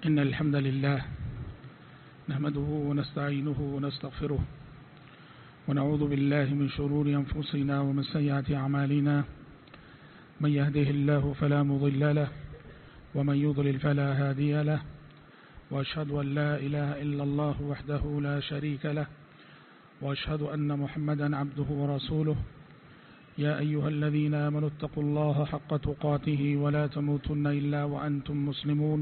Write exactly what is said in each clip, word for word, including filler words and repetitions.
إن الحمد لله نحمده ونستعينه ونستغفره ونعوذ بالله من شرور أنفسنا ومن سيئات أعمالنا من يهده الله فلا مضل له ومن يضلل فلا هادي له وأشهد أن لا إله إلا الله وحده لا شريك له وأشهد أن محمدا عبده ورسوله يا أيها الذين آمنوا اتقوا الله حق تقاته ولا تموتن إلا وأنتم مسلمون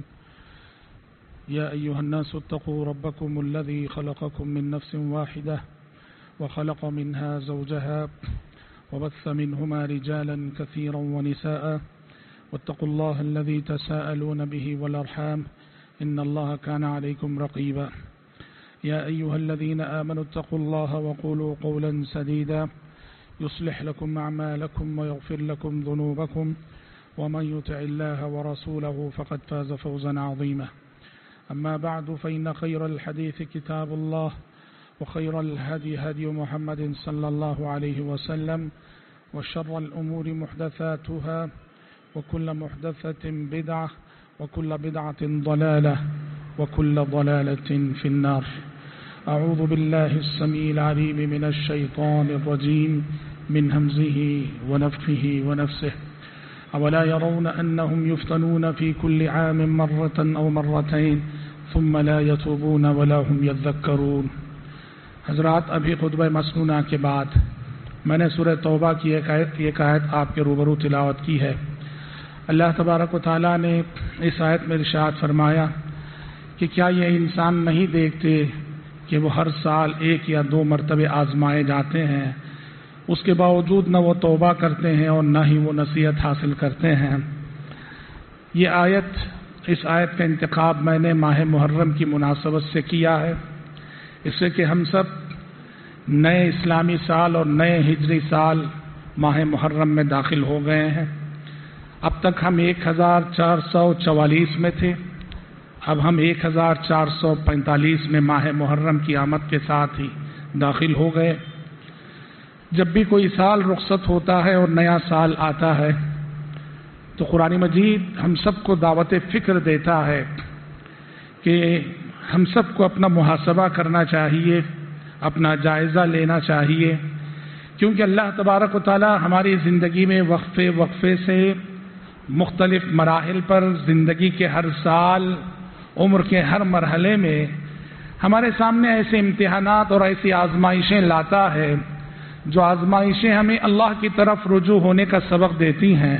يا أيها الناس اتقوا ربكم الذي خلقكم من نفس واحدة وخلق منها زوجها وبث منهما رجالا كثيرا ونساء واتقوا الله الذي تساءلون به والأرحام إن الله كان عليكم رقيبا يا أيها الذين آمنوا اتقوا الله وقولوا قولا سديدا يصلح لكم أعمالكم ويغفر لكم ذنوبكم ومن يطع الله ورسوله فقد فاز فوزا عظيما أما بعد فإن خير الحديث كتاب الله وخير الهدي هدي محمد صلى الله عليه وسلم وشر الأمور محدثاتها وكل محدثة بدعة وكل بدعة ضلالة وكل ضلالة في النار. أعوذ بالله السميع العليم من الشيطان الرجيم من همزه ونفخه ونفسه أولا يرون أنهم يفتنون في كل عام مرة أو مرتين ثم لا يتوبون ولا هم يذكرون. حضرات، ابھی خطبہ مسنونہ کے بعد میں نے سورہ توبہ کی ایک آیت ایک آیت آپ کے روبرو تلاوت کی ہے. اللہ تبارک و تعالیٰ نے اس آیت میں ارشاد فرمایا کہ کیا یہ انسان نہیں دیکھتے کہ وہ ہر سال ایک یا دو مرتبے آزمائے جاتے ہیں، اس کے باوجود نہ وہ توبہ کرتے ہیں اور نہ ہی وہ نصیحت حاصل کرتے ہیں. یہ آیت اس آیت کا انتخاب میں نے ماہ محرم کی مناسبت سے کیا ہے، اس سے کہ ہم سب نئے اسلامی سال اور نئے ہجری سال ماہ محرم میں داخل ہو گئے ہیں. اب تک ہم ایک ہزار چار سو چوالیس میں تھے، اب ہم ایک ہزار چار سو پینتالیس میں ماہ محرم کی آمد کے ساتھ ہی داخل ہو گئے. جب بھی کوئی سال رخصت ہوتا ہے اور نیا سال آتا ہے تو قرآن مجید ہم سب کو دعوت فکر دیتا ہے کہ ہم سب کو اپنا محاسبہ کرنا چاہیے، اپنا جائزہ لینا چاہیے، کیونکہ اللہ تبارک و تعالی ہماری زندگی میں وقفے وقفے سے مختلف مراحل پر زندگی کے ہر سال عمر کے ہر مرحلے میں ہمارے سامنے ایسے امتحانات اور ایسی آزمائشیں لاتا ہے جو آزمائشیں ہمیں اللہ کی طرف رجوع ہونے کا سبق دیتی ہیں،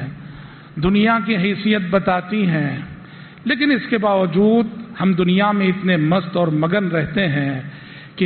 دنیا کی حیثیت بتاتی ہیں، لیکن اس کے باوجود ہم دنیا میں اتنے مست اور مگن رہتے ہیں کہ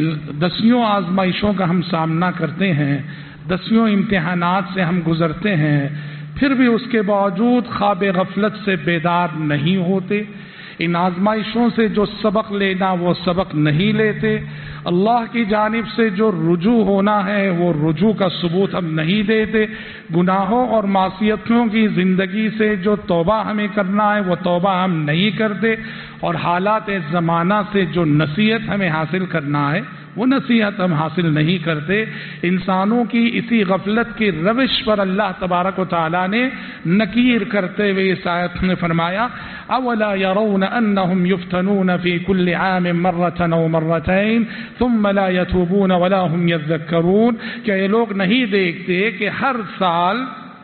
دسیوں آزمائشوں کا ہم سامنا کرتے ہیں، دسیوں امتحانات سے ہم گزرتے ہیں، پھر بھی اس کے باوجود خواب غفلت سے بیدار نہیں ہوتے. ان آزمائشوں سے جو سبق لینا وہ سبق نہیں لیتے. اللہ کی جانب سے جو رجوع ہونا ہے وہ رجوع کا ثبوت ہم نہیں دیتے. گناہوں اور معصیتوں کی زندگی سے جو توبہ ہمیں کرنا ہے وہ توبہ ہم نہیں کرتے، اور حالات زمانہ سے جو نصیحت ہمیں حاصل کرنا ہے وہ نصیحت ہم حاصل نہیں کرتے. انسانوں کی اسی غفلت کی روش پر اللہ تبارک و تعالیٰ نے نکیر کرتے ہوئے اس آیت میں فرمایا اولا يرون انهم يفتنون في كل عام مرة او مرتين ثم لا يتوبون ولا هم يذكرون. کہ یہ لوگ نہیں دیکھتے کہ ہر سال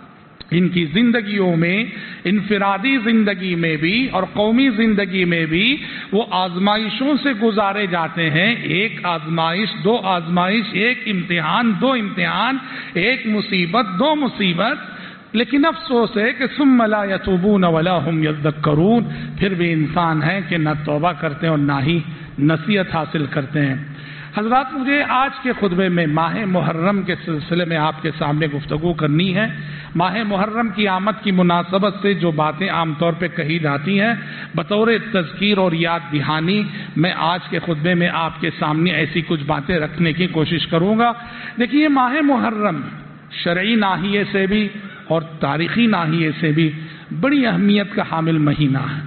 ان کی زندگیوں میں، انفرادی زندگی میں بھی اور قومی زندگی میں بھی وہ آزمائشوں سے گزارے جاتے ہیں. ایک آزمائش، دو آزمائش، ایک امتحان، دو امتحان، ایک مصیبت، دو مصیبت، لیکن افسوس ہے کہ ثم لا يتوبون ولا هم يذكرون. پھر بھی انسان ہے کہ نہ توبہ کرتے ہیں اور نہ ہی نصیحت حاصل کرتے ہیں. حضرات، مجھے آج کے خطبے میں ماہ محرم کے سلسلے میں آپ کے سامنے گفتگو کرنی ہے. ماہ محرم کی آمد کی مناسبت سے جو باتیں عام طور پہ کہی جاتی ہیں بطور تذکیر اور یاد دہانی، میں آج کے خطبے میں آپ کے سامنے ایسی کچھ باتیں رکھنے کی کوشش کروں گا. دیکھیے، ماہ محرم شرعی ناحیے سے بھی اور تاریخی ناحیے سے بھی بڑی اہمیت کا حامل مہینہ ہے.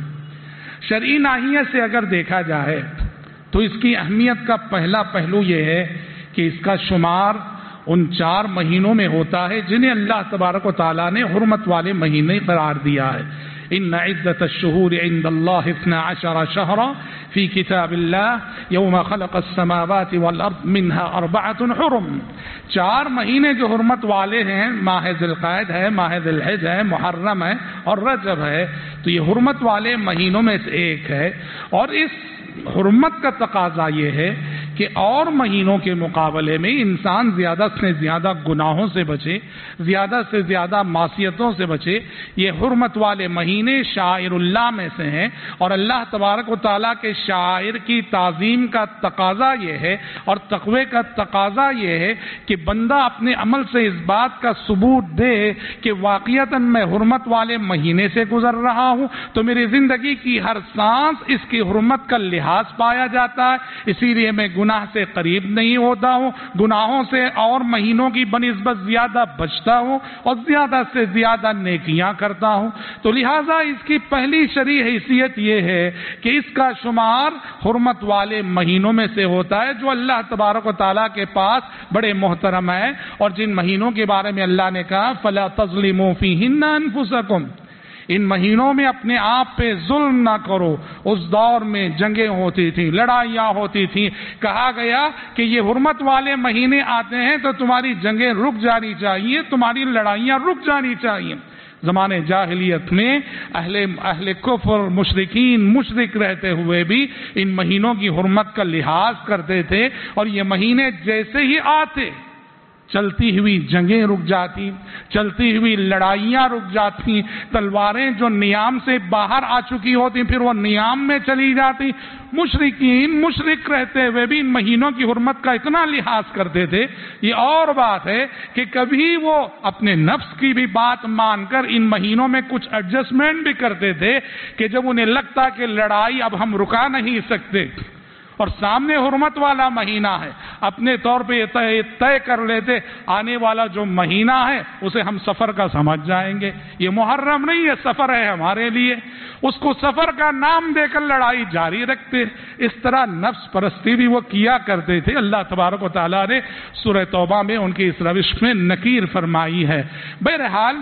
شرعی ناحیے سے اگر دیکھا جائے تو اس کی اہمیت کا پہلا پہلو یہ ہے کہ اس کا شمار ان چار مہینوں میں ہوتا ہے جنہیں اللہ تبارک و تعالیٰ نے حرمت والے مہینے قرار دیا ہے. ان عدت الشہور عند اللہ اثنا عشر شہرا فی کتاب اللہ یوم خلق السماوات والارض منها اربعۃ حرم. چار مہینے جو حرمت والے ہیں، ماہ ذی القعدہ ہے، ماہ ذی الحج ہے، محرم ہے اور رجب ہے. تو یہ حرمت والے مہینوں میں سے ایک ہے. اور اس حرمت کا تقاضا یہ ہے کہ اور مہینوں کے مقابلے میں انسان زیادہ سے زیادہ گناہوں سے بچے، زیادہ سے زیادہ معصیتوں سے بچے. یہ حرمت والے مہینے شاعر اللہ میں سے ہیں، اور اللہ تبارک و تعالیٰ کے شاعر کی تعظیم کا تقاضا یہ ہے اور تقوی کا تقاضا یہ ہے کہ بندہ اپنے عمل سے اس بات کا ثبوت دے کہ واقعتاً میں حرمت والے مہینے سے گزر رہا ہوں، تو میری زندگی کی ہر سانس اس کی حرمت کا لحاظ پایا جاتا ہے، اسی لیے میں گناہ سے قریب نہیں ہوتا ہوں، گناہوں سے اور مہینوں کی بنسبت زیادہ بچتا ہوں اور زیادہ سے زیادہ نیکیاں کرتا ہوں. تو لہٰذا اس کی پہلی شرعی حیثیت یہ ہے کہ اس کا شمار حرمت والے مہینوں میں سے ہوتا ہے جو اللہ تبارک و تعالیٰ کے پاس بڑے محترم ہے، اور جن مہینوں کے بارے میں اللہ نے کہا فَلَا تَظْلِمُوا فِيهِنَّ أَنفُسَكُمْ، ان مہینوں میں اپنے آپ پہ ظلم نہ کرو. اس دور میں جنگیں ہوتی تھیں، لڑائیاں ہوتی تھیں، کہا گیا کہ یہ حرمت والے مہینے آتے ہیں تو تمہاری جنگیں رک جانی چاہیے، تمہاری لڑائیاں رک جانی چاہیے. زمانے جاہلیت میں اہل اہل کفر مشرکین مشرک رہتے ہوئے بھی ان مہینوں کی حرمت کا لحاظ کرتے تھے، اور یہ مہینے جیسے ہی آتے چلتی ہوئی جنگیں رک جاتی، چلتی ہوئی لڑائیاں رک جاتی، تلواریں جو نیام سے باہر آ چکی ہوتی پھر وہ نیام میں چلی جاتی. مشرکین مشرک رہتے ہوئے بھی ان مہینوں کی حرمت کا اتنا لحاظ کرتے تھے. یہ اور بات ہے کہ کبھی وہ اپنے نفس کی بھی بات مان کر ان مہینوں میں کچھ ایڈجسٹمنٹ بھی کرتے تھے کہ جب انہیں لگتا کہ لڑائی اب ہم رکا نہیں سکتے اور سامنے حرمت والا مہینہ ہے، اپنے طور پہ یہ طے کر لیتے آنے والا جو مہینہ ہے اسے ہم سفر کا سمجھ جائیں گے، یہ محرم نہیں ہے، سفر ہے ہمارے لیے. اس کو سفر کا نام دے کر لڑائی جاری رکھتے. اس طرح نفس پرستی بھی وہ کیا کرتے تھے. اللہ تبارک و تعالیٰ نے سورہ توبہ میں ان کی اس روش میں نکیر فرمائی ہے. بہرحال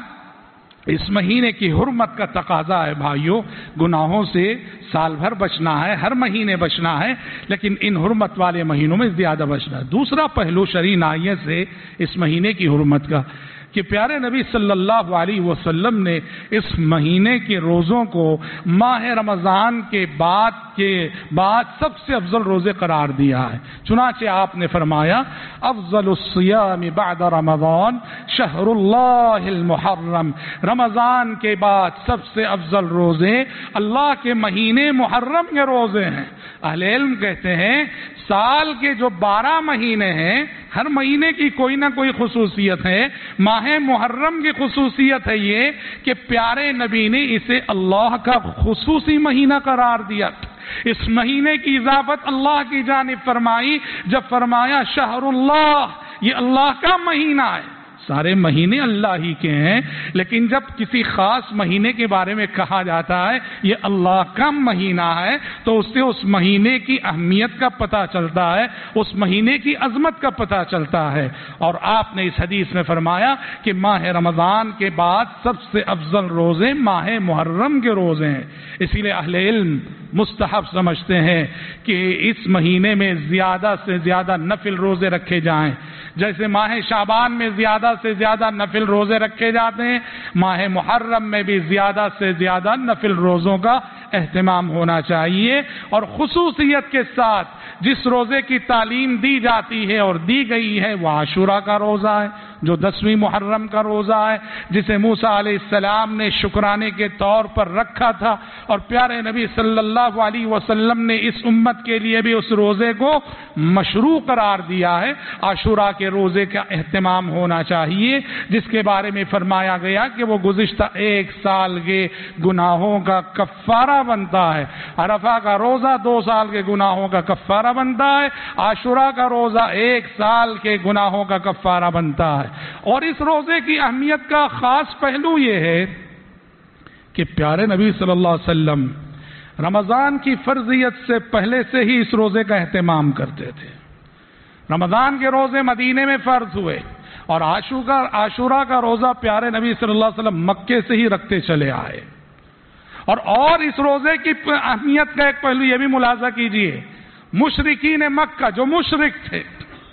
اس مہینے کی حرمت کا تقاضا ہے بھائیوں، گناہوں سے سال بھر بچنا ہے، ہر مہینے بچنا ہے، لیکن ان حرمت والے مہینوں میں زیادہ بچنا ہے. دوسرا پہلو شرعی ناحیے سے اس مہینے کی حرمت کا کہ پیارے نبی صلی اللہ علیہ وسلم نے اس مہینے کے روزوں کو ماہ رمضان کے بعد کے بعد سب سے افضل روزے قرار دیا ہے. چنانچہ آپ نے فرمایا افضل الصیام بعد رمضان شہر اللہ المحرم، رمضان کے بعد سب سے افضل روزے اللہ کے مہینے محرم کے روزے ہیں. اہل علم کہتے ہیں سال کے جو بارہ مہینے ہیں ہر مہینے کی کوئی نہ کوئی خصوصیت ہے. ماہ محرم کی خصوصیت ہے یہ کہ پیارے نبی نے اسے اللہ کا خصوصی مہینہ قرار دیا. اس مہینے کی اضافت اللہ کی جانب فرمائی جب فرمایا شہر اللہ، یہ اللہ کا مہینہ ہے. سارے مہینے اللہ ہی کے ہیں، لیکن جب کسی خاص مہینے کے بارے میں کہا جاتا ہے یہ اللہ کا مہینہ ہے تو اس سے اس مہینے کی اہمیت کا پتہ چلتا ہے، اس مہینے کی عظمت کا پتہ چلتا ہے. اور آپ نے اس حدیث میں فرمایا کہ ماہ رمضان کے بعد سب سے افضل روزے ماہ محرم کے روزے ہیں. اسی لیے اہل علم مستحب سمجھتے ہیں کہ اس مہینے میں زیادہ سے زیادہ نفل روزے رکھے جائیں. جیسے ماہ شعبان میں زیادہ سے زیادہ نفل روزے رکھے جاتے ہیں، ماہ محرم میں بھی زیادہ سے زیادہ نفل روزوں کا اہتمام ہونا چاہیے. اور خصوصیت کے ساتھ جس روزے کی تعلیم دی جاتی ہے اور دی گئی ہے وہ عاشوراء کا روزہ ہے جو دسویں محرم کا روزہ ہے، جسے موسیٰ علیہ السلام نے شکرانے کے طور پر رکھا تھا، اور پیارے نبی صلی اللہ علیہ وسلم نے اس امت کے لیے بھی اس روزے کو مشروع قرار دیا ہے. عاشوراء کے روزے کا اہتمام ہونا چاہیے جس کے بارے میں فرمایا گیا کہ وہ گزشتہ ایک سال کے گناہوں کا کفارہ بنتا ہے. عرفہ کا روزہ دو سال کے گناہوں کا کفارہ بنتا ہے، عاشوراء کا روزہ ایک سال کے گناہوں کا کفارہ بنتا ہے. اور اس روزے کی اہمیت کا خاص پہلو یہ ہے کہ پیارے نبی صلی اللہ علیہ وسلم رمضان کی فرضیت سے پہلے سے ہی اس روزے کا اہتمام کرتے تھے. رمضان کے روزے مدینے میں فرض ہوئے اور عاشوراء عاشوراء کا روزہ پیارے نبی صلی اللہ علیہ وسلم مکے سے ہی رکھتے چلے آئے. اور اور اس روزے کی اہمیت کا ایک پہلو یہ بھی ملاحظہ کیجئے، مشرکین مکہ جو مشرک تھے،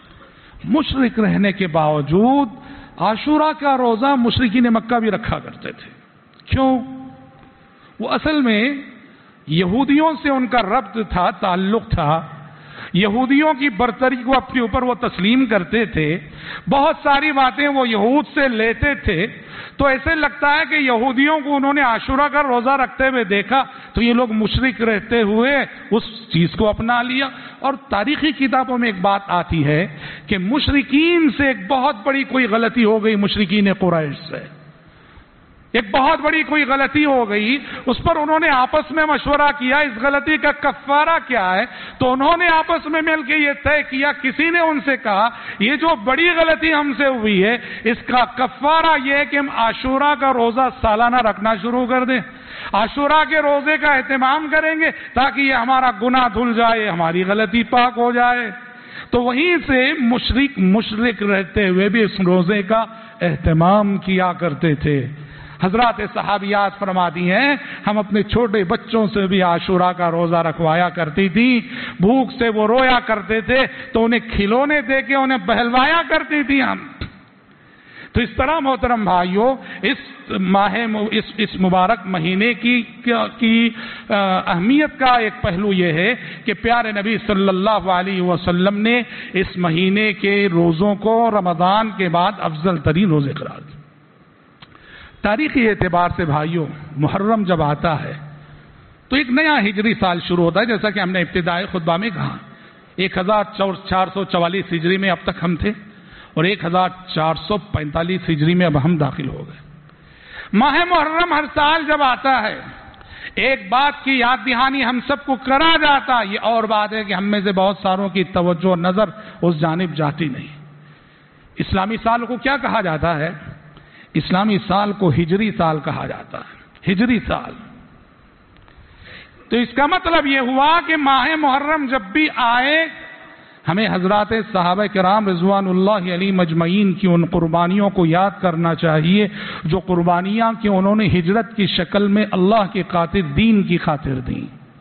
مشرک رہنے کے باوجود عاشورہ کا روزہ مشرکین مکہ بھی رکھا کرتے تھے۔ کیوں؟ وہ اصل میں یہودیوں سے ان کا ربط تھا، تعلق تھا، یہودیوں کی برتری کو اپنے اوپر وہ تسلیم کرتے تھے، بہت ساری باتیں وہ یہود سے لیتے تھے، تو ایسے لگتا ہے کہ یہودیوں کو انہوں نے عاشورہ کا روزہ رکھتے ہوئے دیکھا تو یہ لوگ مشرک رہتے ہوئے اس چیز کو اپنا لیا۔ اور تاریخی کتابوں میں ایک بات آتی ہے کہ مشرکین سے ایک بہت بڑی کوئی غلطی ہو گئی، مشرکین قریش سے ایک بہت بڑی کوئی غلطی ہو گئی، اس پر انہوں نے آپس میں مشورہ کیا اس غلطی کا کفارہ کیا ہے، تو انہوں نے آپس میں مل کے یہ طے کیا، کسی نے ان سے کہا یہ جو بڑی غلطی ہم سے ہوئی ہے اس کا کفارہ یہ ہے کہ ہم عاشورہ کا روزہ سالانہ رکھنا شروع کر دیں، عاشورہ کے روزے کا اہتمام کریں گے تاکہ یہ ہمارا گناہ دھل جائے، ہماری غلطی پاک ہو جائے۔ تو وہیں سے مشرک مشرک رہتے ہوئے بھی اس روزے کا اہتمام کیا کرتے تھے۔ حضرات صحابیات فرماتی ہیں ہم اپنے چھوٹے بچوں سے بھی عاشورہ کا روزہ رکھوایا کرتی تھی، بھوک سے وہ رویا کرتے تھے تو انہیں کھلونے دے کے انہیں بہلوایا کرتی تھی ہم۔ تو اس طرح محترم بھائیوں، اس ماہ اس, اس مبارک مہینے کی کی اہمیت کا ایک پہلو یہ ہے کہ پیارے نبی صلی اللہ علیہ وسلم نے اس مہینے کے روزوں کو رمضان کے بعد افضل ترین روزے قرار دیا۔ تاریخی اعتبار سے بھائیوں، محرم جب آتا ہے تو ایک نیا ہجری سال شروع ہوتا ہے، جیسا کہ ہم نے ابتدائی خطبہ میں کہا، ایک ہزار چار سو چوالیس ہجری میں اب تک ہم تھے اور ایک ہزار چار سو پینتالیس ہجری میں اب ہم داخل ہو گئے۔ ماہ محرم ہر سال جب آتا ہے ایک بات کی یاد دہانی ہم سب کو کرا جاتا، یہ اور بات ہے کہ ہم میں سے بہت ساروں کی توجہ اور نظر اس جانب جاتی نہیں۔ اسلامی سال کو کیا کہا جاتا ہے؟ اسلامی سال کو ہجری سال کہا جاتا ہے، ہجری سال۔ تو اس کا مطلب یہ ہوا کہ ماہ محرم جب بھی آئے ہمیں حضرات صحابہ کرام رضوان اللہ علیہ مجمعین کی ان قربانیوں کو یاد کرنا چاہیے جو قربانیاں کہ انہوں نے ہجرت کی شکل میں اللہ کی خاطر، دین کی خاطر دیں۔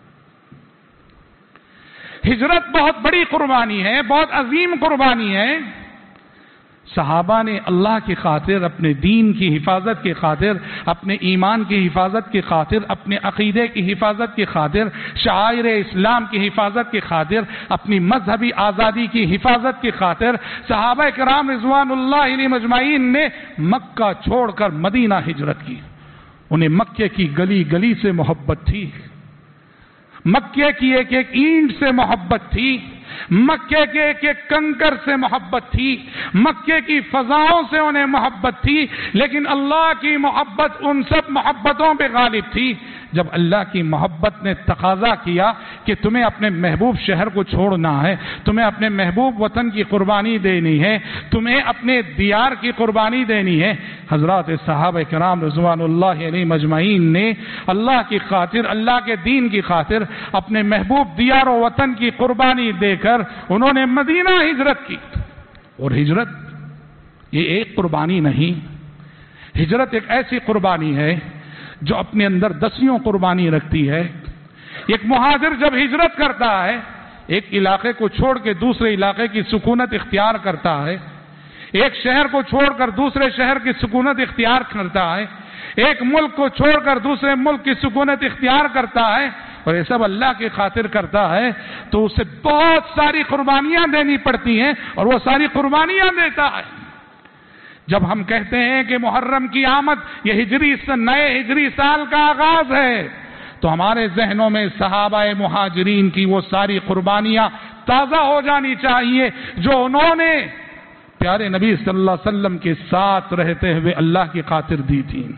ہجرت بہت بڑی قربانی ہے، بہت عظیم قربانی ہے۔ صحابہ نے اللہ کی خاطر، اپنے دین کی حفاظت کی خاطر، اپنے ایمان کی حفاظت کی خاطر، اپنے عقیدے کی حفاظت کی خاطر، شعائر اسلام کی حفاظت کی خاطر، اپنی مذہبی آزادی کی حفاظت کی خاطر صحابہ کرام رضوان اللہ علیہ مجمعین نے مکہ چھوڑ کر مدینہ ہجرت کی۔ انہیں مکے کی گلی گلی سے محبت تھی، مکے کی ایک ایک اینٹ سے محبت تھی، مکے کے ایک ایک کنکر سے محبت تھی، مکے کی فضاؤں سے انہیں محبت تھی، لیکن اللہ کی محبت ان سب محبتوں پہ غالب تھی۔ جب اللہ کی محبت نے تقاضا کیا کہ تمہیں اپنے محبوب شہر کو چھوڑنا ہے، تمہیں اپنے محبوب وطن کی قربانی دینی ہے، تمہیں اپنے دیار کی قربانی دینی ہے، حضرات صحابہ کرام رضوان اللہ علیہ مجمعین نے اللہ کی خاطر، اللہ کے دین کی خاطر اپنے محبوب دیار و وطن کی قربانی دے کر انہوں نے مدینہ ہجرت کی۔ اور ہجرت یہ ایک قربانی نہیں، ہجرت ایک ایسی قربانی ہے جو اپنے اندر دسیوں قربانی رکھتی ہے۔ ایک مہاجر جب ہجرت کرتا ہے، ایک علاقے کو چھوڑ کے دوسرے علاقے کی سکونت اختیار کرتا ہے، ایک شہر کو چھوڑ کر دوسرے شہر کی سکونت اختیار کرتا ہے، ایک ملک کو چھوڑ کر دوسرے ملک کی سکونت اختیار کرتا ہے، اور یہ سب اللہ کی خاطر کرتا ہے تو اسے بہت ساری قربانیاں دینی پڑتی ہیں، اور وہ ساری قربانیاں دیتا ہے۔ جب ہم کہتے ہیں کہ محرم کی آمد یہ ہجری نئے ہجری سال کا آغاز ہے تو ہمارے ذہنوں میں صحابہ مہاجرین کی وہ ساری قربانیاں تازہ ہو جانی چاہیے جو انہوں نے پیارے نبی صلی اللہ علیہ وسلم کے ساتھ رہتے ہوئے اللہ کی خاطر دی تھی۔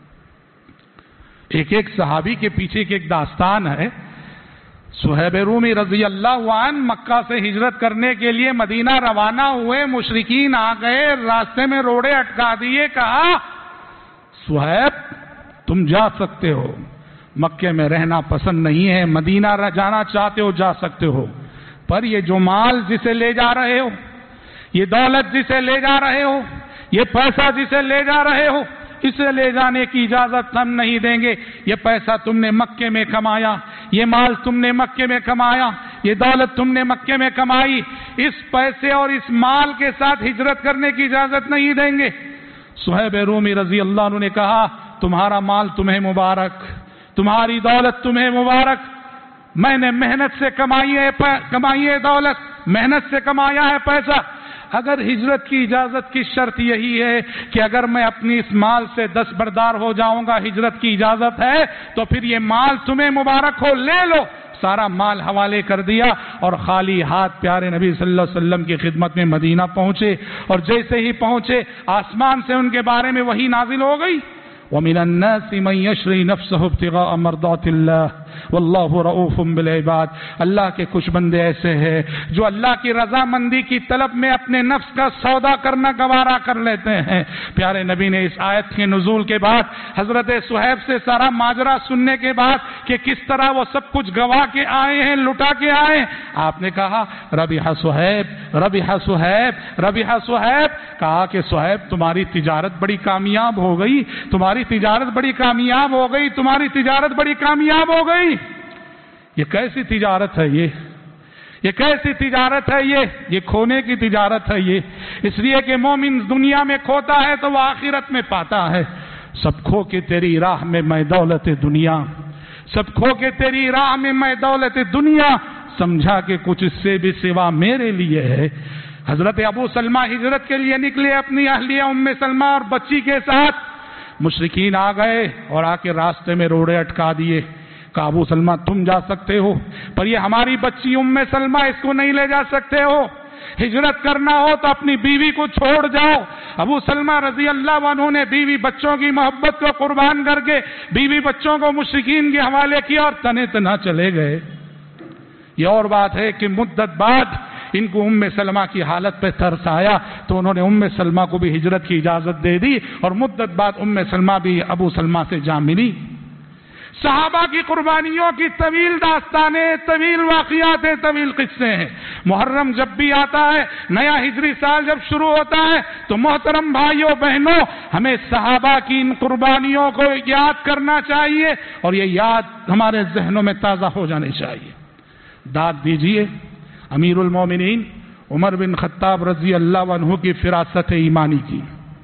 ایک ایک صحابی کے پیچھے کی ایک داستان ہے۔ صہیب رومی رضی اللہ عنہ مکہ سے ہجرت کرنے کے لیے مدینہ روانہ ہوئے، مشرکین آ گئے، راستے میں روڑے اٹکا دیے، کہا صہیب تم جا سکتے ہو، مکے میں رہنا پسند نہیں ہے، مدینہ جانا چاہتے ہو جا سکتے ہو، پر یہ جو مال جسے لے جا رہے ہو، یہ دولت جسے لے جا رہے ہو، یہ پیسہ جسے لے جا رہے ہو، اسے لے جانے کی اجازت ہم نہیں دیں گے. یہ پیسہ تم نے مکے میں کمایا، یہ مال تم نے مکے میں کمایا، یہ دولت تم نے مکے میں کمائی، اس پیسے اور اس مال کے ساتھ ہجرت کرنے کی اجازت نہیں دیں گے. صہیب رومی رضی اللہ عنہ نے کہا تمہارا مال تمہیں مبارک، تمہاری دولت تمہیں مبارک، میں نے محنت سے کمائی ہے کمائی ہے دولت، محنت سے کمایا ہے پیسہ. اگر ہجرت کی اجازت کی شرط یہی ہے کہ اگر میں اپنی اس مال سے دستبردار ہو جاؤں گا، ہجرت کی اجازت ہے تو پھر یہ مال تمہیں مبارک ہو، لے لو. سارا مال حوالے کر دیا اور خالی ہاتھ پیارے نبی صلی اللہ علیہ وسلم کی خدمت میں مدینہ پہنچے. اور جیسے ہی پہنچے آسمان سے ان کے بارے میں وحی نازل ہو گئی. وَمِنَ النَّاسِ مَن يَشْرِي نَفْسَهُ ابْتِغَاءَ مَرْضَاتِ اللَّهِ واللہ رؤوف بالعباد. اللہ کے کچھ بندے ایسے ہیں جو اللہ کی رضامندی کی طلب میں اپنے نفس کا سودا کرنا گوارا کر لیتے ہیں. پیارے نبی نے اس آیت کے نزول کے بعد حضرت صہیب سے سارا ماجرا سننے کے بعد کہ کس طرح وہ سب کچھ گوا کے آئے ہیں، لٹا کے آئے ہیں، آپ نے کہا ربح صہیب ربح صہیب ربح صہیب. کہا کہ صہیب تمہاری تجارت بڑی کامیاب ہو گئی، تمہاری تجارت بڑی کامیاب ہو گئی تمہاری تجارت بڑی کامیاب ہو گئی. یہ کیسی تجارت ہے، یہ یہ کیسی تجارت ہے، یہ یہ کھونے کی تجارت ہے. یہ اس لیے کہ مومن دنیا میں کھوتا ہے تو وہ آخرت میں پاتا ہے. سب کھو کے تیری راہ میں میں دولت دنیا، سب کھو کے تیری راہ میں میں دولت دنیا، سمجھا کہ کچھ اس سے بھی سوا میرے لیے ہے. حضرت ابو سلمہ ہجرت کے لیے نکلے اپنی اہلیہ ام سلمہ اور بچی کے ساتھ. مشرکین آ گئے اور آ کے راستے میں روڑے اٹکا دیے. کہا ابو سلمہ تم جا سکتے ہو پر یہ ہماری بچی ام سلمہ اس کو نہیں لے جا سکتے ہو. ہجرت کرنا ہو تو اپنی بیوی کو چھوڑ جاؤ. ابو سلمہ رضی اللہ عنہ نے بیوی بچوں کی محبت کو قربان کر کے بیوی بچوں کو مشرکین کے حوالے کیا اور تنے تنا چلے گئے. یہ اور بات ہے کہ مدت بعد ان کو ام سلمہ کی حالت پہ ترس آیا تو انہوں نے ام سلمہ کو بھی ہجرت کی اجازت دے دی اور مدت بعد ام سلمہ بھی ابو سلمہ سے جا ملی. صحابہ کی قربانیوں کی طویل داستانیں، طویل واقعات ہیں، طویل قصے ہیں. محرم جب بھی آتا ہے، نیا ہجری سال جب شروع ہوتا ہے تو محترم بھائیوں بہنوں ہمیں صحابہ کی ان قربانیوں کو یاد کرنا چاہیے اور یہ یاد ہمارے ذہنوں میں تازہ ہو جانی چاہیے. داد دیجئے امیر المومنین عمر بن خطاب رضی اللہ عنہ کی فراست ایمانی کی.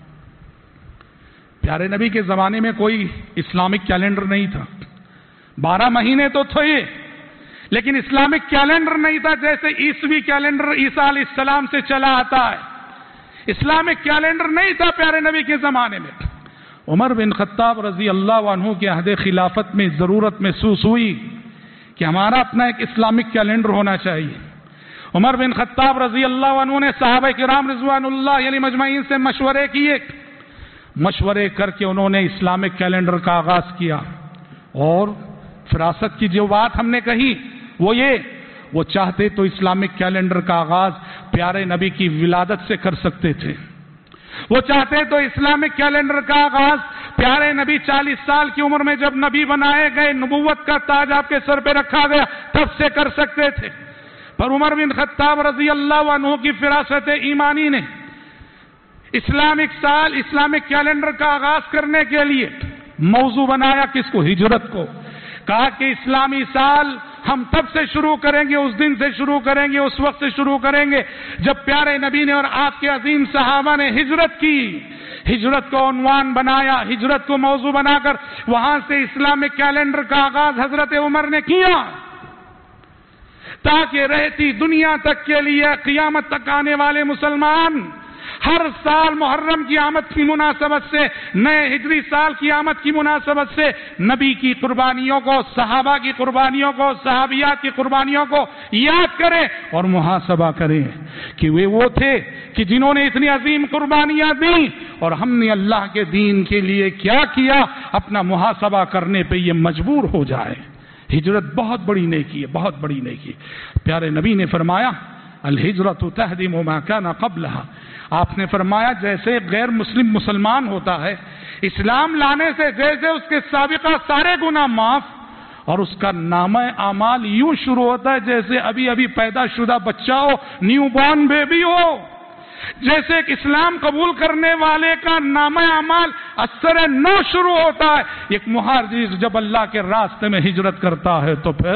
پیارے نبی کے زمانے میں کوئی اسلامک کیلنڈر نہیں تھا. بارہ مہینے تو تھے لیکن اسلامک کیلنڈر نہیں تھا جیسے عیسوی کیلنڈر عیسیٰ علیہ السلام سے چلا آتا ہے. اسلامک کیلنڈر نہیں تھا پیارے نبی کے زمانے میں. عمر بن خطاب رضی اللہ عنہ کے عہد خلافت میں ضرورت محسوس ہوئی کہ ہمارا اپنا ایک اسلامک کیلنڈر ہونا چاہیے. عمر بن خطاب رضی اللہ عنہ نے صحابہ کرام رضوان اللہ علیہ مجمعین سے مشورے کیے. مشورے کر کے انہوں نے اسلامک کیلنڈر کا آغاز کیا اور فراست کی جو بات ہم نے کہی وہ یہ وہ چاہتے تو اسلامک کیلنڈر کا آغاز پیارے نبی کی ولادت سے کر سکتے تھے. وہ چاہتے تو اسلامک کیلنڈر کا آغاز پیارے نبی چالیس سال کی عمر میں جب نبی بنائے گئے، نبوت کا تاج آپ کے سر پہ رکھا گیا، تب سے کر سکتے تھے. پر عمر بن خطاب رضی اللہ عنہ کی فراست ایمانی نے اسلامک سال، اسلامک کیلنڈر کا آغاز کرنے کے لیے موضوع بنایا کس کو؟ ہجرت کو. کہا کہ اسلامی سال ہم تب سے شروع کریں گے، اس دن سے شروع کریں گے، اس وقت سے شروع کریں گے جب پیارے نبی نے اور آپ کے عظیم صحابہ نے ہجرت کی. ہجرت کو عنوان بنایا، ہجرت کو موضوع بنا کر وہاں سے اسلامک کیلنڈر کا آغاز حضرت عمر نے کیا تاکہ رہتی دنیا تک کے لیے قیامت تک آنے والے مسلمان ہر سال محرم کی آمد کی مناسبت سے، نئے ہجری سال کی آمد کی مناسبت سے نبی کی قربانیوں کو، صحابہ کی قربانیوں کو، صحابیات کی قربانیوں کو یاد کریں اور محاسبہ کریں کہ وہ وہ تھے کہ جنہوں نے اتنی عظیم قربانیاں دیں اور ہم نے اللہ کے دین کے لیے کیا کیا. اپنا محاسبہ کرنے پہ یہ مجبور ہو جائے. ہجرت بہت بڑی نیکی ہے، بہت بڑی نیکی. پیارے نبی نے فرمایا الہجرت تہدم ما کان قبلہا. آپ نے فرمایا جیسے غیر مسلم مسلمان ہوتا ہے، اسلام لانے سے جیسے اس کے سابقہ سارے گناہ معاف اور اس کا نامہ اعمال یوں شروع ہوتا ہے جیسے ابھی ابھی پیدا شدہ بچہ ہو، نیو بورن بیبی ہو. جیسے ایک اسلام قبول کرنے والے کا نامہ اعمال اثر نو شروع ہوتا ہے، ایک مہاجر جب اللہ کے راستے میں ہجرت کرتا ہے تو پھر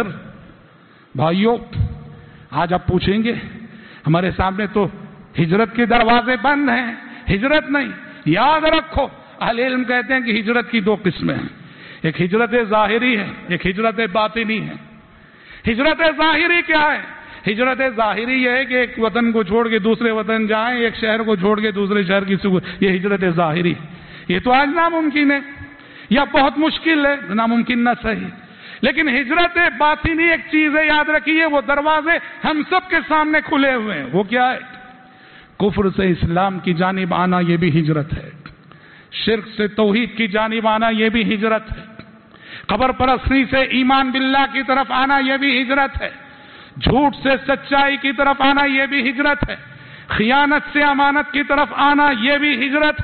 بھائیوں آج آپ پوچھیں گے ہمارے سامنے تو ہجرت کے دروازے بند ہیں، ہجرت نہیں۔ یاد رکھو اہل علم کہتے ہیں کہ ہجرت کی دو قسمیں ہیں، ایک ہجرت ظاہری ہے، ایک ہجرت باطنی ہے۔ ہجرت ظاہری کیا ہے؟ ہجرت ظاہری یہ ہے کہ ایک وطن کو چھوڑ کے دوسرے وطن جائیں، ایک شہر کو چھوڑ کے دوسرے شہر کی سکون، یہ ہجرت ظاہری۔ یہ تو آج ناممکن ہے یا بہت مشکل ہے، ناممکن نہ صحیح، لیکن ہجرت باطنی ایک چیز ہے، یاد رکھیے وہ دروازے ہم سب کے سامنے کھلے ہوئے ہیں۔ وہ کیا ہے؟ کفر سے اسلام کی جانب آنا یہ بھی ہجرت ہے، شرک سے توحید کی جانب آنا یہ بھی ہجرت ہے، قبر پرستی سے ایمان باللہ کی طرف آنا یہ بھی ہجرت ہے، جھوٹ سے سچائی کی طرف آنا یہ بھی ہجرت ہے، خیانت سے امانت کی طرف آنا یہ بھی ہجرت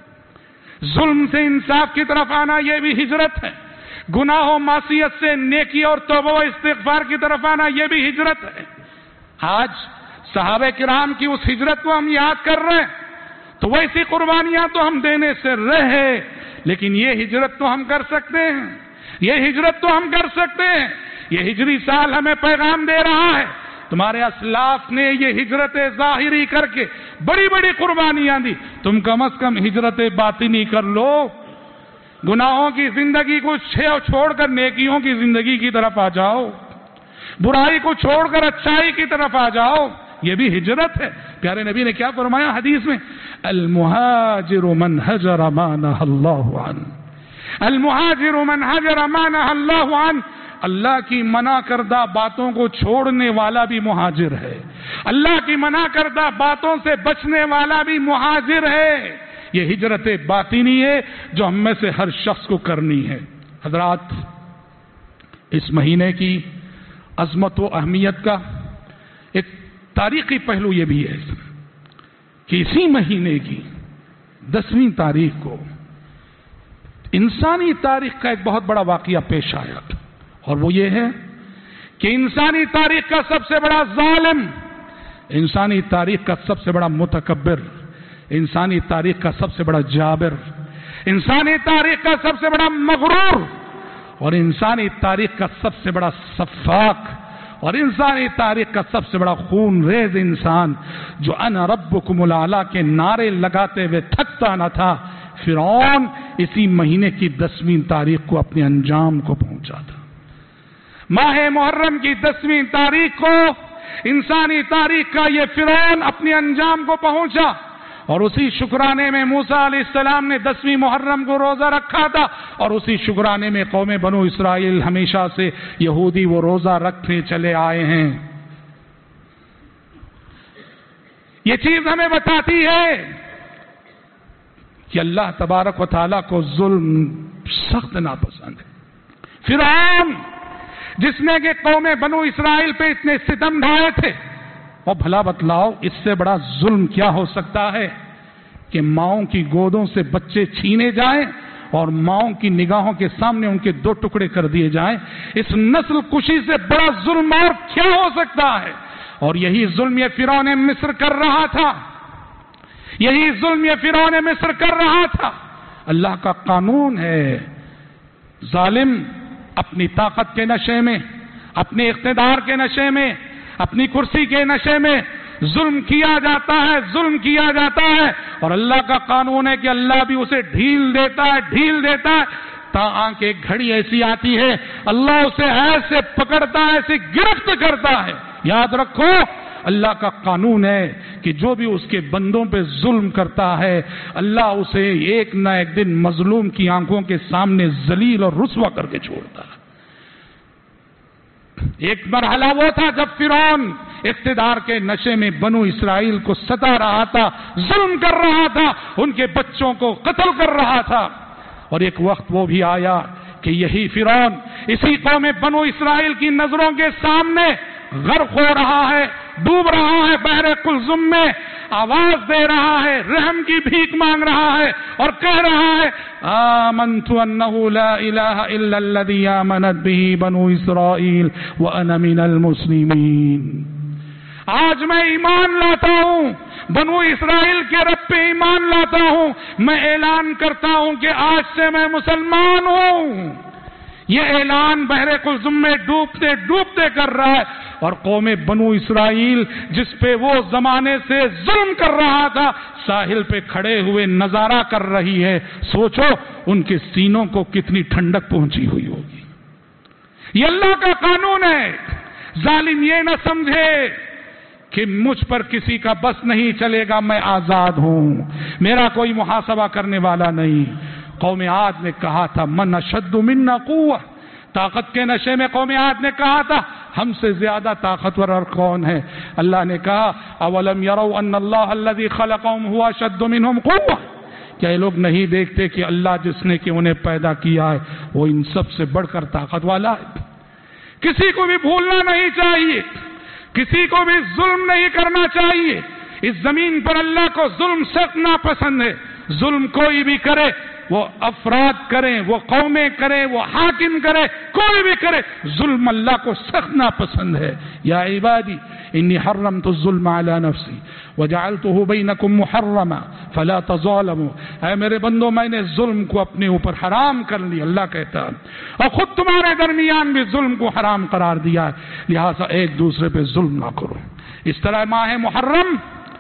ہے، ظلم سے انصاف کی طرف آنا یہ بھی ہجرت ہے، گناہ و معصیت سے نیکی اور توبہ و استغفار کی طرف آنا یہ بھی ہجرت ہے۔ آج صحابہ کرام کی اس ہجرت کو ہم یاد کر رہے ہیں، تو ویسی قربانیاں تو ہم دینے سے رہے، لیکن یہ ہجرت تو ہم کر سکتے ہیں، یہ ہجرت تو ہم کر سکتے ہیں۔ یہ ہجری سال ہمیں پیغام دے رہا ہے، تمہارے اسلاف نے یہ ہجرت ظاہری کر کے بڑی بڑی قربانیاں دی، تم کم از کم ہجرت باطنی کر لو، گناہوں کی زندگی کو چھوڑ کر نیکیوں کی زندگی کی طرف آ جاؤ، برائی کو چھوڑ کر اچھائی کی طرف آ جاؤ، یہ بھی ہجرت ہے۔ پیارے نبی نے کیا فرمایا حدیث میں؟ المہاجر من ہجر ما نہى اللہ عنہ، المہاجر من ہجر ما نہى اللہ عنہ، اللہ کی منع کردہ باتوں کو چھوڑنے والا بھی مہاجر ہے، اللہ کی منع کردہ باتوں سے بچنے والا بھی مہاجر ہے۔ یہ ہجرت باطنی ہے جو ہم میں سے ہر شخص کو کرنی ہے۔ حضرات، اس مہینے کی عظمت و اہمیت کا ایک تاریخی پہلو یہ بھی ہے کہ اسی مہینے کی دسویں تاریخ کو انسانی تاریخ کا ایک بہت بڑا واقعہ پیش آیا، اور وہ یہ ہے کہ انسانی تاریخ کا سب سے بڑا ظالم، انسانی تاریخ کا سب سے بڑا متکبر، انسانی تاریخ کا سب سے بڑا جابر، انسانی تاریخ کا سب سے بڑا مغرور، اور انسانی تاریخ کا سب سے بڑا سفاک، اور انسانی تاریخ کا سب سے بڑا خون ریز انسان جو انا ربکم الاعلی کے نعرے لگاتے ہوئے تھکتا نہ تھا، فرعون، اسی مہینے کی دسویں تاریخ کو اپنے انجام کو پہنچا تھا۔ ماہ محرم کی دسویں تاریخ کو انسانی تاریخ کا یہ فرعون اپنے انجام کو پہنچا، اور اسی شکرانے میں موسیٰ علیہ السلام نے دسویں محرم کو روزہ رکھا تھا، اور اسی شکرانے میں قوم بنو اسرائیل ہمیشہ سے یہودی وہ روزہ رکھنے چلے آئے ہیں۔ یہ چیز ہمیں بتاتی ہے کہ اللہ تبارک و تعالیٰ کو ظلم سخت ناپسند ہے۔ فرعون جس نے کہ قوم بنو اسرائیل پہ اتنے ستم ڈھائے تھے، اور بھلا بتلاؤ اس سے بڑا ظلم کیا ہو سکتا ہے کہ ماؤں کی گودوں سے بچے چھینے جائیں اور ماؤں کی نگاہوں کے سامنے ان کے دو ٹکڑے کر دیے جائیں؟ اس نسل کشی سے بڑا ظلم اور کیا ہو سکتا ہے؟ اور یہی ظلم یہ فرعون مصر کر رہا تھا، یہی ظلم یہ فرعون مصر کر رہا تھا۔ اللہ کا قانون ہے، ظالم اپنی طاقت کے نشے میں، اپنے اقتدار کے نشے میں، اپنی کرسی کے نشے میں ظلم کیا جاتا ہے، ظلم کیا جاتا ہے، اور اللہ کا قانون ہے کہ اللہ بھی اسے ڈھیل دیتا ہے، ڈھیل دیتا ہے، تاہم کہ ایک گھڑی ایسی آتی ہے اللہ اسے ایسے پکڑتا ہے، ایسے گرفت کرتا ہے۔ یاد رکھو اللہ کا قانون ہے کہ جو بھی اس کے بندوں پہ ظلم کرتا ہے اللہ اسے ایک نہ ایک دن مظلوم کی آنکھوں کے سامنے ذلیل اور رسوا کر کے چھوڑتا ہے۔ ایک مرحلہ وہ تھا جب فرعون اقتدار کے نشے میں بنو اسرائیل کو ستا رہا تھا، ظلم کر رہا تھا، ان کے بچوں کو قتل کر رہا تھا، اور ایک وقت وہ بھی آیا کہ یہی فرعون اسی قوم بنو اسرائیل کی نظروں کے سامنے غرق ہو رہا ہے، ڈوب رہا ہے بحر قلزم میں، آواز دے رہا ہے، رحم کی بھیک مانگ رہا ہے اور کہہ رہا ہے آمنت انہ لا الہ الا الذی آمنت بہ بنو اسرائیل وانا من المسلمین۔ آج میں ایمان لاتا ہوں بنو اسرائیل کے رب پہ ایمان لاتا ہوں، میں اعلان کرتا ہوں کہ آج سے میں مسلمان ہوں۔ یہ اعلان بحر قلزم میں ڈوبتے ڈوبتے کر رہا ہے، اور قوم بنو اسرائیل جس پہ وہ زمانے سے ظلم کر رہا تھا ساحل پہ کھڑے ہوئے نظارہ کر رہی ہے۔ سوچو ان کے سینوں کو کتنی ٹھنڈک پہنچی ہوئی ہوگی۔ یہ اللہ کا قانون ہے۔ ظالم یہ نہ سمجھے کہ مجھ پر کسی کا بس نہیں چلے گا، میں آزاد ہوں، میرا کوئی محاسبہ کرنے والا نہیں۔ قوم عاد نے کہا تھا من اشد منا قوة، طاقت کے نشے میں قوم عاد نے کہا تھا ہم سے زیادہ طاقتور اور کون ہے؟ اللہ نے کہا اولم يروا ان اللہ الذي خلقهم هو اشد منهم قوة، کیا یہ لوگ نہیں دیکھتے کہ اللہ جس نے کہ انہیں پیدا کیا ہے وہ ان سب سے بڑھ کر طاقت والا ہے؟ کسی کو بھی بھولنا نہیں چاہیے، کسی کو بھی ظلم نہیں کرنا چاہیے۔ اس زمین پر اللہ کو ظلم سخت ناپسند ہے۔ ظلم کوئی بھی کرے، وہ افراد کریں، وہ قومیں کریں، وہ حاکم کرے، کوئی بھی کرے، ظلم اللہ کو سخت ناپسند ہے۔ یا عبادی انی حرمت الظلم علی نفسی وجعلته بینکم محرما فلا تظالموا، اے میرے بندو میں نے ظلم کو اپنے اوپر حرام کر لیا، اللہ کہتا ہے، اور خود تمہارے درمیان بھی ظلم کو حرام قرار دیا ہے، لہذا ایک دوسرے پہ ظلم نہ کرو۔ اس طرح ماہ محرم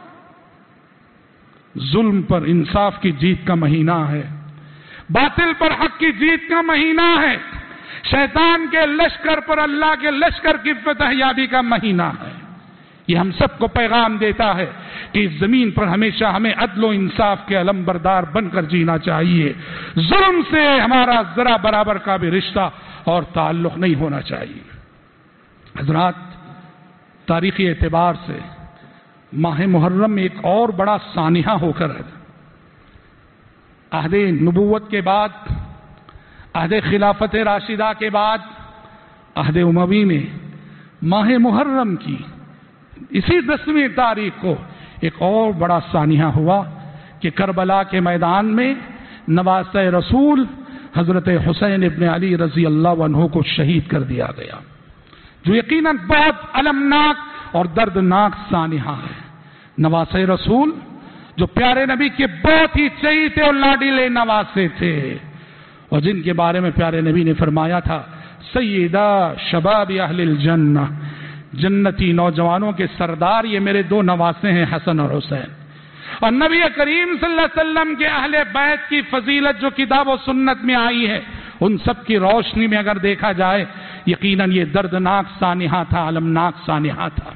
ظلم پر انصاف کی جیت کا مہینہ ہے، باطل پر حق کی جیت کا مہینہ ہے، شیطان کے لشکر پر اللہ کے لشکر کی فتح یابی کا مہینہ ہے۔ یہ ہم سب کو پیغام دیتا ہے کہ اس زمین پر ہمیشہ ہمیں عدل و انصاف کے علم بردار بن کر جینا چاہیے، ظلم سے ہمارا ذرا برابر کا بھی رشتہ اور تعلق نہیں ہونا چاہیے۔ حضرات، تاریخی اعتبار سے ماہ محرم ایک اور بڑا سانحہ ہو کر ہے۔ عہد نبوت کے بعد، عہد خلافت راشدہ کے بعد، عہد اموی میں ماہ محرم کی اسی دسویں تاریخ کو ایک اور بڑا سانحہ ہوا کہ کربلا کے میدان میں نواسہ رسول حضرت حسین ابن علی رضی اللہ عنہ کو شہید کر دیا گیا، جو یقیناً بہت المناک اور دردناک سانحہ ہے۔ نواسہ رسول جو پیارے نبی کے بہت ہی چہیتے اور لاڈلے نواسے تھے، اور جن کے بارے میں پیارے نبی نے فرمایا تھا سیدہ شباب اہل الجنہ، جنتی نوجوانوں کے سردار یہ میرے دو نواسے ہیں حسن اور حسین۔ اور نبی کریم صلی اللہ علیہ وسلم کے اہل بیت کی فضیلت جو کتاب و سنت میں آئی ہے، ان سب کی روشنی میں اگر دیکھا جائے یقیناً یہ دردناک سانحہ تھا، المناک سانحہ تھا۔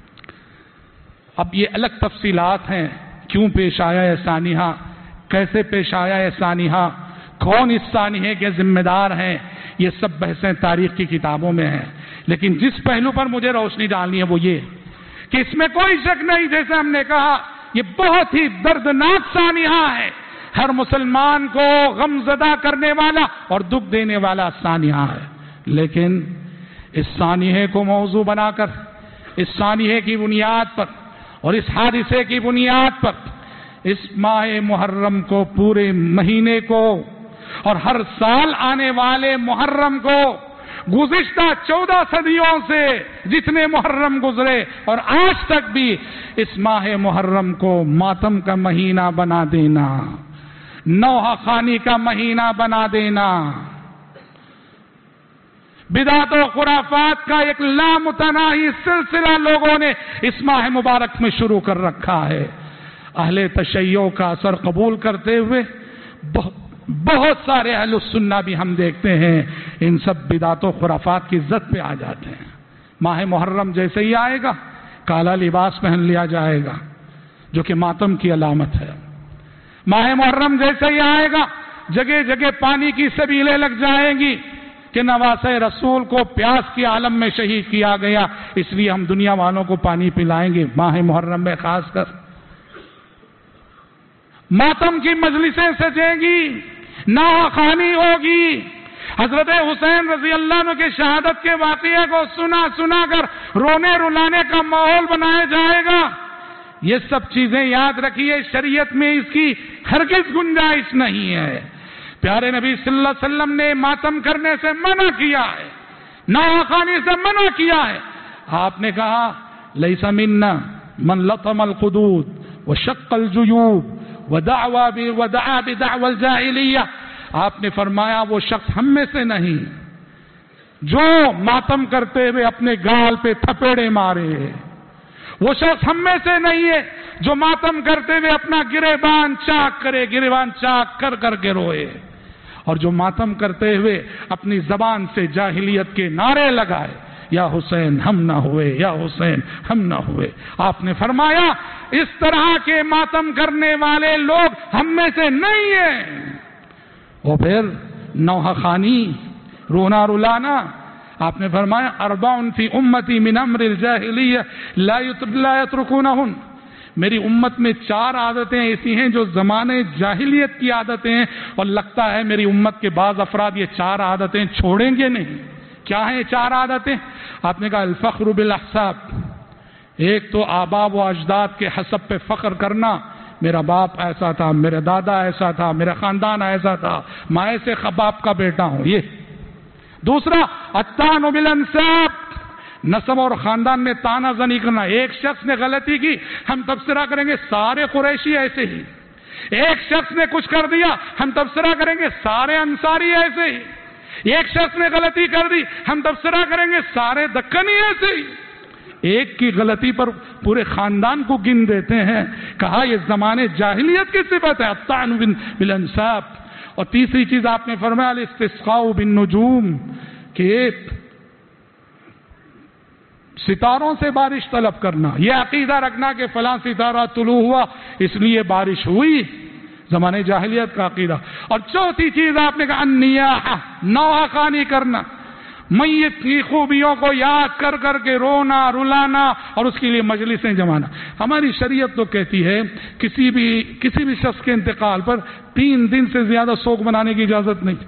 اب یہ الگ تفصیلات ہیں، کیوں پیش آیا ہے سانحہ، کیسے پیش آیا ہے سانحہ، کون اس سانحے کے ذمہ دار ہیں، یہ سب بحثیں تاریخ کی کتابوں میں ہیں۔ لیکن جس پہلو پر مجھے روشنی ڈالنی ہے وہ یہ کہ اس میں کوئی شک نہیں، جیسے ہم نے کہا یہ بہت ہی دردناک سانحہ ہے، ہر مسلمان کو غم زدہ کرنے والا اور دکھ دینے والا سانحہ ہے۔ لیکن اس سانحے کو موضوع بنا کر، اس سانحے کی بنیاد پر اور اس حادثے کی بنیاد پر اس ماہ محرم کو، پورے مہینے کو، اور ہر سال آنے والے محرم کو، گزشتہ چودہ صدیوں سے جتنے محرم گزرے اور آج تک بھی اس ماہ محرم کو ماتم کا مہینہ بنا دینا، نوحہ خوانی کا مہینہ بنا دینا، بدعت و خرافات کا ایک لامتناہی سلسلہ لوگوں نے اس ماہ مبارک میں شروع کر رکھا ہے۔ اہل تشیع کا اثر قبول کرتے ہوئے بہت سارے اہل السنہ بھی ہم دیکھتے ہیں ان سب بدعت و خرافات کی زد پہ آ جاتے ہیں۔ ماہ محرم جیسے ہی آئے گا کالا لباس پہن لیا جائے گا جو کہ ماتم کی علامت ہے۔ ماہ محرم جیسے ہی آئے گا جگہ جگہ پانی کی سبیلیں لگ جائیں گی کہ نواسہ رسول کو پیاس کی عالم میں شہید کیا گیا، اس لیے ہم دنیا والوں کو پانی پلائیں گے۔ ماہ محرم میں خاص کر ماتم کی مجلسیں سجیں گی، نوحہ خوانی ہوگی، حضرت حسین رضی اللہ عنہ کے شہادت کے واقعے کو سنا سنا کر رونے رلانے کا ماحول بنایا جائے گا۔ یہ سب چیزیں یاد رکھیے، شریعت میں اس کی ہرگز گنجائش نہیں ہے۔ پیارے نبی صلی اللہ علیہ وسلم نے ماتم کرنے سے منع کیا ہے، نوحہ خوانی سے منع کیا ہے۔ آپ نے کہا لیس منا من لطم الخدود وشق الجیوب ودعوا ودعا بدعوى الجاہلیہ. آپ نے فرمایا وہ شخص ہم میں سے نہیں جو ماتم کرتے ہوئے اپنے گال پہ تھپیڑے مارے، وہ شخص ہم میں سے نہیں ہے جو ماتم کرتے ہوئے اپنا گریبان چاک کرے، گریبان چاک کر کر کے روئے، اور جو ماتم کرتے ہوئے اپنی زبان سے جاہلیت کے نعرے لگائے، یا حسین ہم نہ ہوئے، یا حسین ہم نہ ہوئے. آپ نے فرمایا اس طرح کے ماتم کرنے والے لوگ ہم میں سے نہیں ہیں. اور پھر نوحہ خوانی، رونا رلانا. آپ نے فرمایا اربع فی امتی من امر الجاہلیہ لا یترکونہن. میری امت میں چار عادتیں ایسی ہیں جو زمانے جاہلیت کی عادتیں ہیں، اور لگتا ہے میری امت کے بعض افراد یہ چار عادتیں چھوڑیں گے نہیں. کیا ہیں یہ چار عادتیں؟ آپ نے کہا الفخر بالاحساب. ایک تو آبا و اجداد کے حسب پہ فخر کرنا، میرا باپ ایسا تھا، میرا دادا ایسا تھا، میرا خاندان ایسا تھا، میں ایسے باپ کا بیٹا ہوں. یہ دوسرا الطعن بالانساب، نسب اور خاندان میں تانا زنی کرنا. ایک شخص نے غلطی کی ہم تبصرہ کریں گے سارے قریشی ایسے ہی، ایک شخص نے کچھ کر دیا ہم تبصرہ کریں گے سارے انصاری ایسے ہی، ایک شخص نے غلطی کر دی ہم تبصرہ کریں گے سارے دکنی ایسے ہی. ایک کی غلطی پر پورے خاندان کو گن دیتے ہیں. کہا یہ زمانے جاہلیت کی صفت ہے الطعن بالانساب. اور تیسری چیز آپ نے فرمایا الاستسقاء بالنجوم، کہ ستاروں سے بارش طلب کرنا، یہ عقیدہ رکھنا کہ فلاں ستارہ طلوع ہوا اس لیے بارش ہوئی، زمانے جاہلیت کا عقیدہ. اور چوتھی چیز آپ نے کہا النیاحہ، نوحہ خوانی کرنا، میت کی خوبیوں کو یاد کر کر کے رونا رلانا اور اس کے لیے مجلسیں جمانا. ہماری شریعت تو کہتی ہے کسی بھی کسی بھی شخص کے انتقال پر تین دن سے زیادہ سوگ منانے کی اجازت نہیں.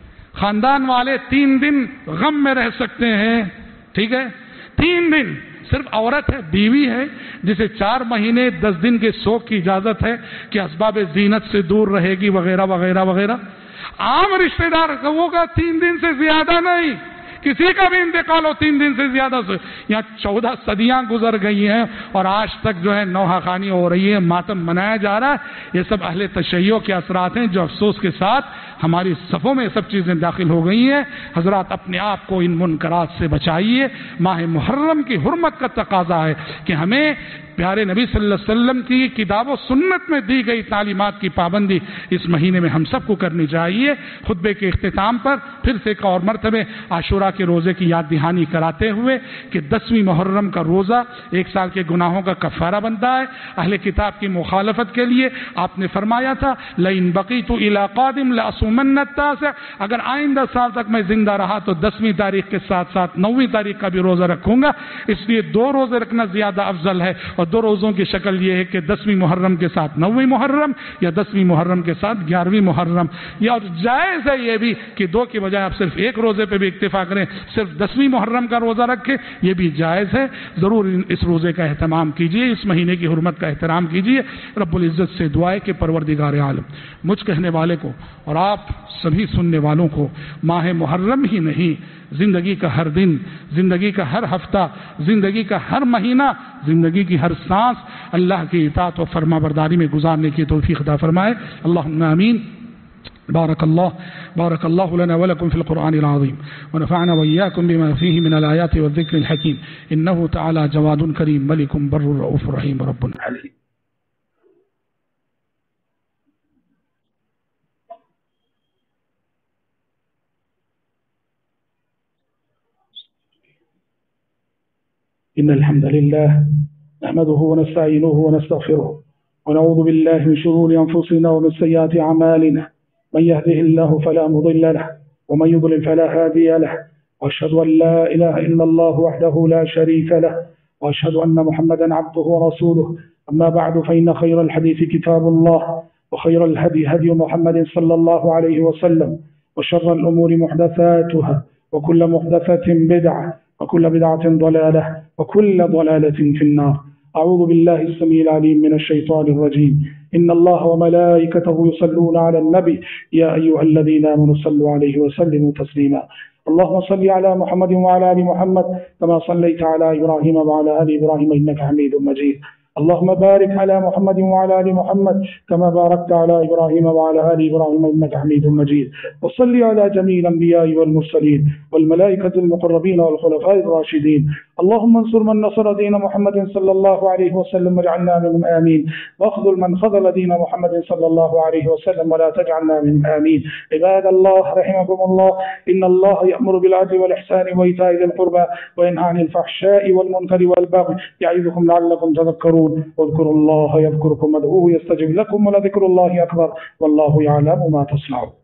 خاندان والے تین دن غم میں رہ سکتے ہیں، ٹھیک ہے، تین دن. صرف عورت ہے، بیوی ہے، جسے چار مہینے دس دن کے سوگ کی اجازت ہے کہ اسباب زینت سے دور رہے گی وغیرہ وغیرہ وغیرہ. عام رشتہ دار وہ کا تین دن سے زیادہ نہیں، کسی کا بھی انتقال ہو تین دن سے زیادہ سے. یہاں چودہ صدیاں گزر گئی ہیں اور آج تک جو ہے نوحہ خوانی ہو رہی ہے، ماتم منایا جا رہا ہے. یہ سب اہل تشیع کے اثرات ہیں جو افسوس کے ساتھ ہماری صفوں میں سب چیزیں داخل ہو گئی ہیں. حضرات اپنے آپ کو ان منکرات سے بچائیے. ماہ محرم کی حرمت کا تقاضا ہے کہ ہمیں پیارے نبی صلی اللہ علیہ وسلم کی کتاب و سنت میں دی گئی تعلیمات کی پابندی اس مہینے میں ہم سب کو کرنی چاہیے. خطبے کے اختتام پر پھر سے ایک اور مرتبہ عاشورہ کے روزے کی یاد دہانی کراتے ہوئے کہ دسویں محرم کا روزہ ایک سال کے گناہوں کا کفارہ بنتا ہے. اہل کتاب کی مخالفت کے لیے آپ نے فرمایا تھا لئن بقیت الی قادم لأصومن التاسع، اگر آئندہ سال تک میں زندہ رہا تو دسویں تاریخ کے ساتھ ساتھ نویں تاریخ کا بھی روزہ رکھوں گا. اس لیے دو روزے رکھنا زیادہ افضل ہے، اور دو روزوں کی شکل یہ ہے کہ دسویں محرم کے ساتھ نویں محرم یا دسویں محرم کے ساتھ گیارہویں محرم. یا جائز ہے یہ بھی کہ دو کی بجائے آپ صرف ایک روزے پہ بھی اکتفا کریں، صرف دسویں محرم کا روزہ رکھیں، یہ بھی جائز ہے. ضرور اس روزے کا اہتمام کیجیے، اس مہینے کی حرمت کا احترام کیجیے. رب العزت سے دعا ہے کہ پروردگار عالم مجھ کہنے والے کو اور آپ سبھی سننے والوں کو ماہ محرم ہی نہیں، زندگی کا ہر دن، زندگی کا ہر ہفتہ، زندگی کا ہر مہینہ، زندگی کی ہر سانس اللہ کی اطاعت و فرما برداری میں گزارنے کی توفیق عطا فرمائے. اللہم آمین. بارك الله بارك الله لنا ولكم في القرآن العظيم، ونفعنا وإياكم بما فيه من الآيات والذكر الحكيم، إنه تعالى جواد كريم ملك بر رؤوف رحيم رب عليم. إن الحمد لله نحمده ونستعينه ونستغفره ونعوذ بالله من شرور أنفسنا ومن سيئات أعمالنا، من يهده الله فلا مضل له ومن يضلل فلا هادي له، وأشهد أن لا إله إلا الله وحده لا شريك له، وأشهد أن محمدا عبده ورسوله. أما بعد فإن خير الحديث كتاب الله، وخير الهدي هدي محمد صلى الله عليه وسلم، وشر الأمور محدثاتها، وكل محدثة بدعة، وكل بدعة ضلالة، وكل ضلالة في النار. أعوذ بالله السميع العليم من الشيطان الرجيم. إن الله وملائكته يصلون على النبي يا أيها الذين آمنوا صلوا عليه وسلموا تسليما. اللهم صل على محمد وعلى آل محمد كما صليت على إبراهيم وعلى آل إبراهيم إنك حميد مجيد. اللهم بارك على محمد وعلى آل محمد كما باركت على إبراهيم وعلى آل إبراهيم إنك حميد مجيد. وصل على جميع الأنبياء والمرسلين والملائكة المقربين والخلفاء الراشدين. اللهم انصر من نصر دين محمد صلى الله عليه وسلم واجعلنا منهم آمين، واخذل من خذل دين محمد صلى الله عليه وسلم ولا تجعلنا منهم آمين. عباد الله رحمكم الله، إن الله يأمر بالعدل والإحسان وإيتاء ذي القربى وينهى عن الفحشاء والمنكر والبغي يعظكم لعلكم تذكرون. واذكروا الله يذكركم وادعوه يستجب لكم ولذكر الله أكبر والله يعلم ما تصنعون.